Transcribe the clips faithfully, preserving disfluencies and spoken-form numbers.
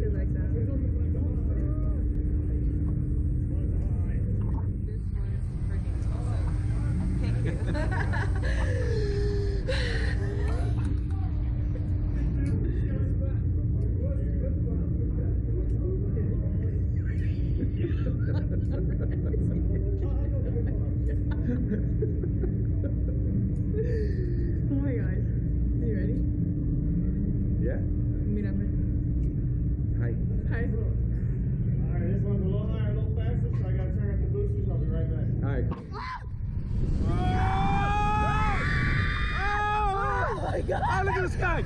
actually like that. This was freaking awesome. Thank you. Oh my god. Are you ready? Yeah. Mírame. Hi. Hi. Alright, this one's a little higher, a little faster, so I gotta turn up the boosters. I'll be right back. Alright. Oh my god. Oh, look at the sky!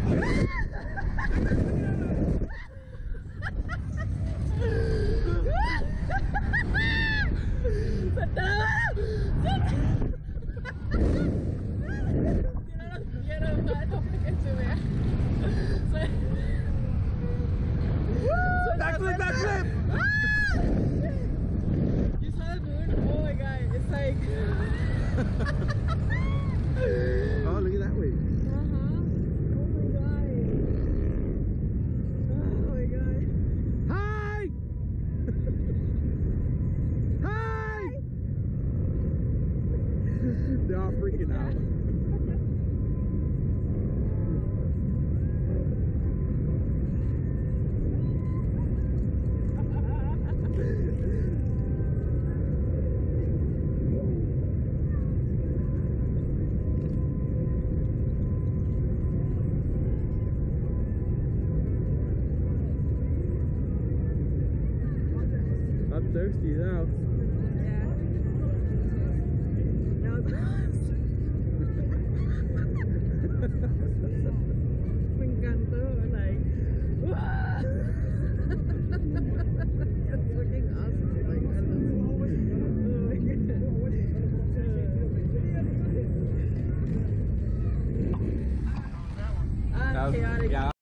Backflip, backflip! You saw the moon? Oh my god, it's like... Oh, look at that way. Uh-huh. Oh my god. Oh my god. Hi! Hi! They're all freaking out. I'm thirsty now. Yeah. That was awesome. Me encantó, like, ¡wah! It's fucking awesome. Like, I love it. Oh my god. Ah, That was- chaotic. yeah.